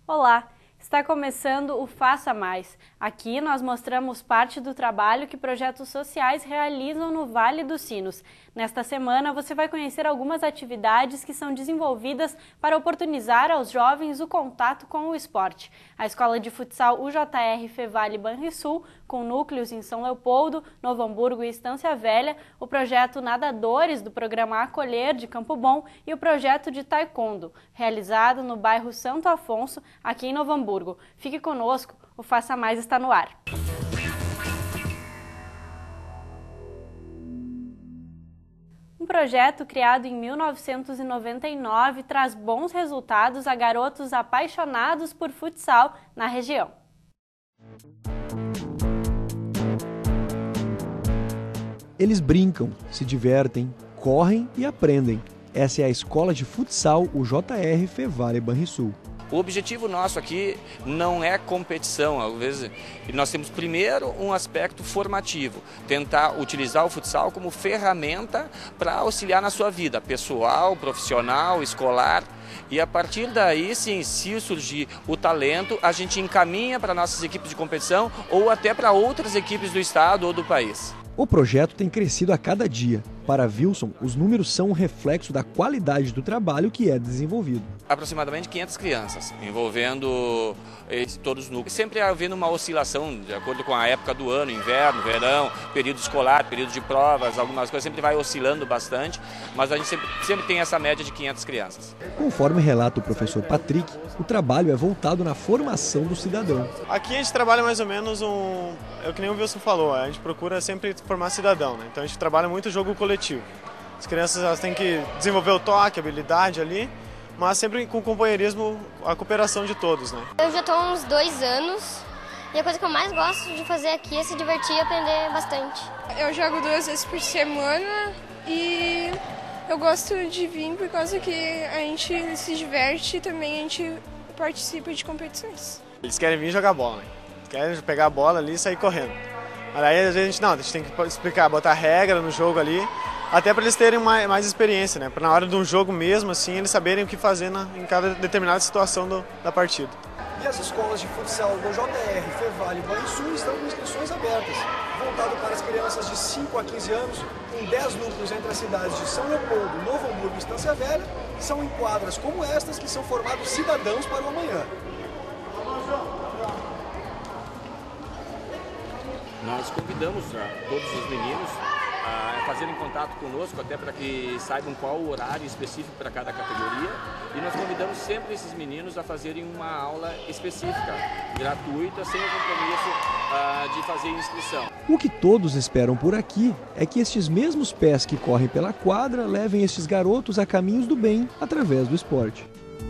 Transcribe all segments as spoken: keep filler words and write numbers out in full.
Olá! Está começando o Faça Mais. Aqui nós mostramos parte do trabalho que projetos sociais realizam no Vale dos Sinos. Nesta semana você vai conhecer algumas atividades que são desenvolvidas para oportunizar aos jovens o contato com o esporte. A Escola de Futsal U J R Fevale Banrisul, com núcleos em São Leopoldo, Novo Hamburgo e Estância Velha, o projeto Nadadores do programa Acolher de Campo Bom e o projeto de Taekwondo, realizado no bairro Santo Afonso, aqui em Novo Hamburgo. Fique conosco, o Faça Mais está no ar. Um projeto criado em mil novecentos e noventa e nove traz bons resultados a garotos apaixonados por futsal na região. Eles brincam, se divertem, correm e aprendem. Essa é a Escola de Futsal U J R Fevale Banrisul. O objetivo nosso aqui não é competição, às vezes nós temos primeiro um aspecto formativo, tentar utilizar o futsal como ferramenta para auxiliar na sua vida pessoal, profissional, escolar, e a partir daí, sim, se surgir o talento, a gente encaminha para nossas equipes de competição ou até para outras equipes do estado ou do país. O projeto tem crescido a cada dia. Para Wilson, os números são um reflexo da qualidade do trabalho que é desenvolvido. Aproximadamente quinhentas crianças, envolvendo todos os núcleos. Sempre havendo uma oscilação, de acordo com a época do ano, inverno, verão, período escolar, período de provas, algumas coisas sempre vai oscilando bastante, mas a gente sempre, sempre tem essa média de quinhentas crianças. Conforme relata o professor Patrick, o trabalho é voltado na formação do cidadão. Aqui a gente trabalha mais ou menos um... É o que nem o Wilson falou, a gente procura sempre formar cidadão, né? Então a gente trabalha muito jogo coletivo. As crianças elas têm que desenvolver o toque, a habilidade ali, mas sempre com o companheirismo, a cooperação de todos, né? Eu já estou há uns dois anos e a coisa que eu mais gosto de fazer aqui é se divertir e aprender bastante. Eu jogo duas vezes por semana e eu gosto de vir por causa que a gente se diverte e também a gente participa de competições. Eles querem vir jogar bola, né? Querem pegar a bola ali e sair correndo. Mas aí às vezes a gente, não, a gente tem que explicar, botar regra no jogo ali, até para eles terem mais, mais experiência, né? Para na hora de um jogo mesmo, assim, eles saberem o que fazer na, em cada determinada situação do, da partida. E as escolas de futsal do J R, Fevale e Banrisul estão com inscrições abertas, voltado para as crianças de cinco a quinze anos, em dez núcleos entre as cidades de São Leopoldo, Novo Hamburgo e Estância Velha, são em quadras como estas que são formados cidadãos para o amanhã. Nós convidamos a todos os meninos a fazerem contato conosco, até para que saibam qual o horário específico para cada categoria. E nós convidamos sempre esses meninos a fazerem uma aula específica, gratuita, sem o compromisso uh, de fazer inscrição. O que todos esperam por aqui é que estes mesmos pés que correm pela quadra levem estes garotos a caminhos do bem através do esporte.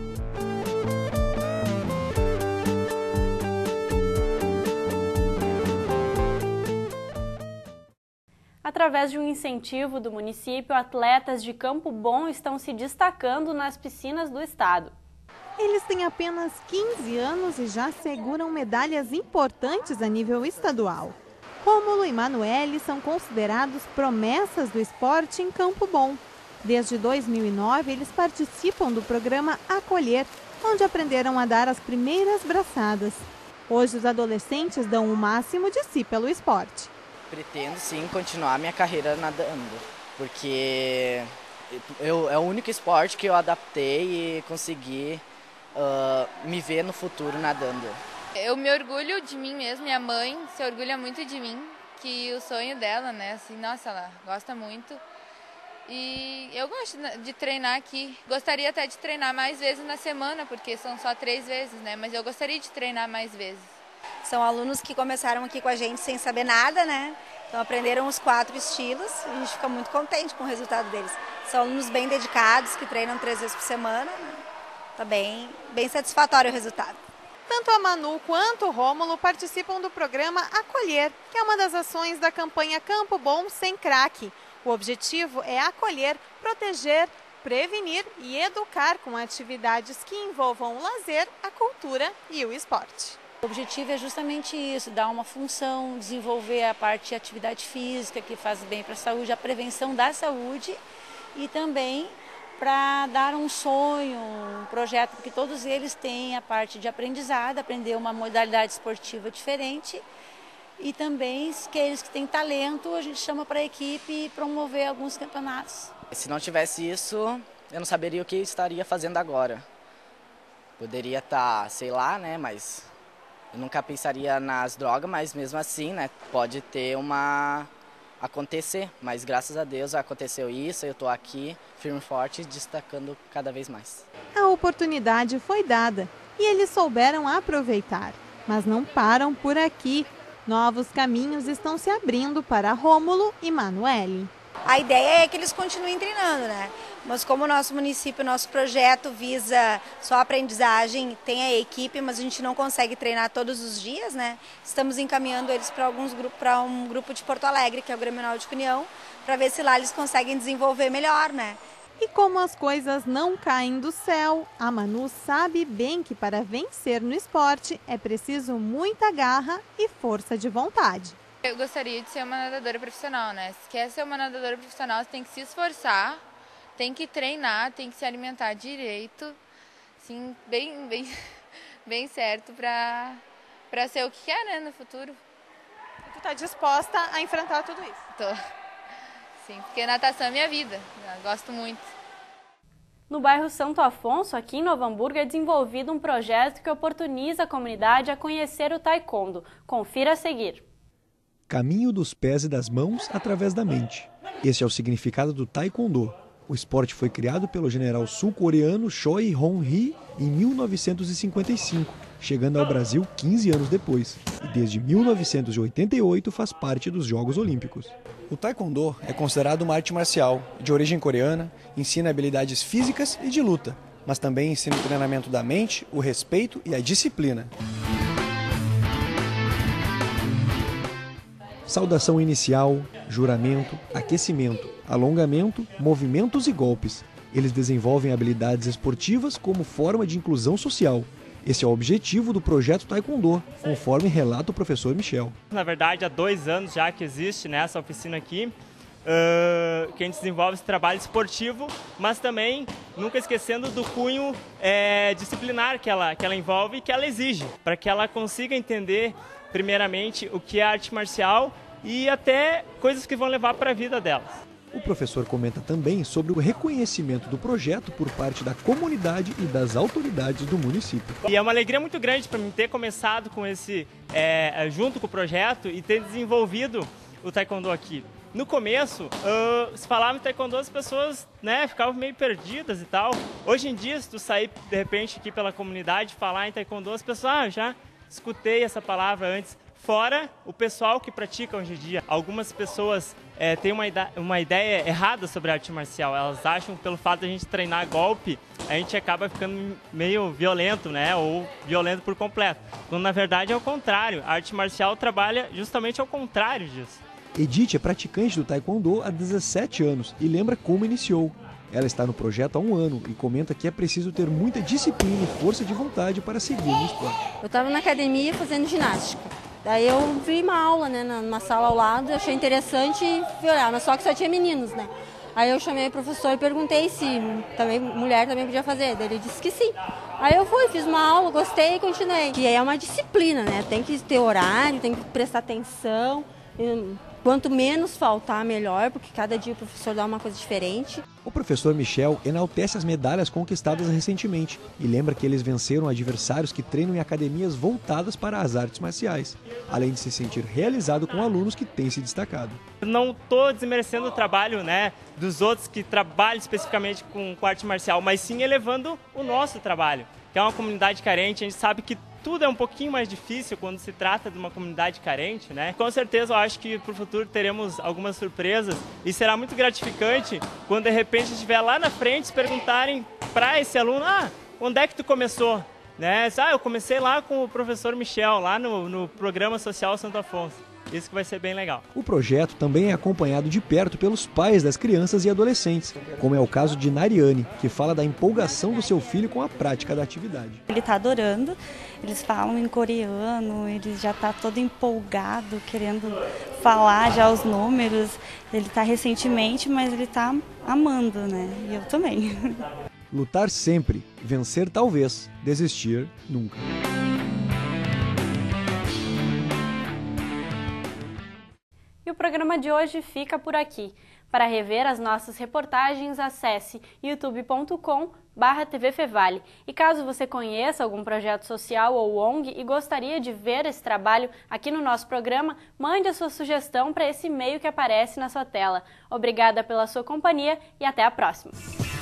Através de um incentivo do município, atletas de Campo Bom estão se destacando nas piscinas do estado. Eles têm apenas quinze anos e já seguram medalhas importantes a nível estadual. Rômulo e Manuele são considerados promessas do esporte em Campo Bom. Desde dois mil e nove, eles participam do programa Acolher, onde aprenderam a dar as primeiras braçadas. Hoje, os adolescentes dão o máximo de si pelo esporte. Pretendo sim continuar minha carreira nadando, porque eu, é o único esporte que eu adaptei e consegui uh, me ver no futuro nadando. Eu me orgulho de mim mesma, minha mãe se orgulha muito de mim, que o sonho dela, né, assim, nossa, ela gosta muito. E eu gosto de treinar aqui, gostaria até de treinar mais vezes na semana, porque são só três vezes, né, mas eu gostaria de treinar mais vezes. São alunos que começaram aqui com a gente sem saber nada, né? Então aprenderam os quatro estilos e a gente fica muito contente com o resultado deles. São alunos bem dedicados, que treinam três vezes por semana, né? Tá bem, bem satisfatório o resultado. Tanto a Manu quanto o Rômulo participam do programa Acolher, que é uma das ações da campanha Campo Bom Sem Crack. O objetivo é acolher, proteger, prevenir e educar com atividades que envolvam o lazer, a cultura e o esporte. O objetivo é justamente isso, dar uma função, desenvolver a parte de atividade física que faz bem para a saúde, a prevenção da saúde e também para dar um sonho, um projeto, porque todos eles têm a parte de aprendizado, aprender uma modalidade esportiva diferente. E também aqueles que têm talento, a gente chama para a equipe e promover alguns campeonatos. Se não tivesse isso, eu não saberia o que estaria fazendo agora. Poderia estar, sei lá, né, mas eu nunca pensaria nas drogas, mas mesmo assim, né, pode ter uma... acontecer. Mas graças a Deus aconteceu isso, eu estou aqui, firme e forte, destacando cada vez mais. A oportunidade foi dada e eles souberam aproveitar, mas não param por aqui. Novos caminhos estão se abrindo para Rômulo e Manuele. A ideia é que eles continuem treinando, né? Mas como o nosso município, nosso projeto visa só aprendizagem, tem a equipe, mas a gente não consegue treinar todos os dias, né? Estamos encaminhando eles para alguns grupos, para um grupo de Porto Alegre, que é o Grêmio Náutico União, para ver se lá eles conseguem desenvolver melhor, né? E como as coisas não caem do céu, a Manu sabe bem que para vencer no esporte é preciso muita garra e força de vontade. Eu gostaria de ser uma nadadora profissional, né? Se quer ser uma nadadora profissional, você tem que se esforçar, tem que treinar, tem que se alimentar direito, assim, bem, bem, bem certo para para ser o que quer, né, no futuro. E tu está disposta a enfrentar tudo isso? Tô. Sim, porque natação é minha vida, eu gosto muito. No bairro Santo Afonso, aqui em Novo Hamburgo, é desenvolvido um projeto que oportuniza a comunidade a conhecer o taekwondo. Confira a seguir. Caminho dos pés e das mãos através da mente. Esse é o significado do taekwondo. O esporte foi criado pelo general sul-coreano Choi Hong-hee em mil novecentos e cinquenta e cinco, chegando ao Brasil quinze anos depois. E desde mil novecentos e oitenta e oito faz parte dos Jogos Olímpicos. O taekwondo é considerado uma arte marcial de origem coreana, ensina habilidades físicas e de luta, mas também ensina o treinamento da mente, o respeito e a disciplina. Saudação inicial, juramento, aquecimento, alongamento, movimentos e golpes. Eles desenvolvem habilidades esportivas como forma de inclusão social. Esse é o objetivo do projeto Taekwondo, conforme relata o professor Michel. Na verdade, há dois anos já que existe nessa oficina aqui, uh, que a gente desenvolve esse trabalho esportivo, mas também nunca esquecendo do cunho é, disciplinar que ela, que ela envolve e que ela exige, para que ela consiga entender, primeiramente, o que é arte marcial e até coisas que vão levar para a vida delas. O professor comenta também sobre o reconhecimento do projeto por parte da comunidade e das autoridades do município. E é uma alegria muito grande para mim ter começado com esse, é, junto com o projeto e ter desenvolvido o taekwondo aqui. No começo, uh, se falava em taekwondo, as pessoas, né, ficavam meio perdidas e tal. Hoje em dia, se tu sair de repente aqui pela comunidade falar em taekwondo, as pessoas, ah, já escutei essa palavra antes. Fora o pessoal que pratica hoje em dia. Algumas pessoas é, têm uma, uma ideia errada sobre a arte marcial. Elas acham que pelo fato de a gente treinar golpe, a gente acaba ficando meio violento, né? Ou violento por completo. Quando na verdade é o contrário. A arte marcial trabalha justamente ao contrário disso. Edith é praticante do taekwondo há dezessete anos e lembra como iniciou. Ela está no projeto há um ano e comenta que é preciso ter muita disciplina e força de vontade para seguir no esporte. Eu estava na academia fazendo ginástica. Daí eu vi uma aula, né, numa sala ao lado, achei interessante e fui olhar, mas só que só tinha meninos, né? Aí eu chamei o professor e perguntei se também, mulher também podia fazer. Daí ele disse que sim. Aí eu fui, fiz uma aula, gostei e continuei. E aí é uma disciplina, né? Tem que ter horário, tem que prestar atenção. Quanto menos faltar, melhor, porque cada dia o professor dá uma coisa diferente. O professor Michel enaltece as medalhas conquistadas recentemente e lembra que eles venceram adversários que treinam em academias voltadas para as artes marciais, além de se sentir realizado com alunos que têm se destacado. Não estou desmerecendo o trabalho, né, dos outros que trabalham especificamente com, com arte marcial, mas sim elevando o nosso trabalho, que é uma comunidade carente. A gente sabe que tudo é um pouquinho mais difícil quando se trata de uma comunidade carente, né? Com certeza eu acho que para o futuro teremos algumas surpresas e será muito gratificante quando de repente estiver lá na frente se perguntarem para esse aluno, ah, onde é que tu começou? Né? Ah, eu comecei lá com o professor Michel, lá no, no programa social Santo Afonso. Isso que vai ser bem legal. O projeto também é acompanhado de perto pelos pais das crianças e adolescentes, como é o caso de Nariane, que fala da empolgação do seu filho com a prática da atividade. Ele está adorando, eles falam em coreano, ele já está todo empolgado, querendo falar já os números. Ele está recentemente, mas ele está amando, né? E eu também. Lutar sempre, vencer talvez, desistir nunca. E o programa de hoje fica por aqui. Para rever as nossas reportagens, acesse youtube ponto com barra T V Fevale. E caso você conheça algum projeto social ou O N G e gostaria de ver esse trabalho aqui no nosso programa, mande a sua sugestão para esse e-mail que aparece na sua tela. Obrigada pela sua companhia e até a próxima!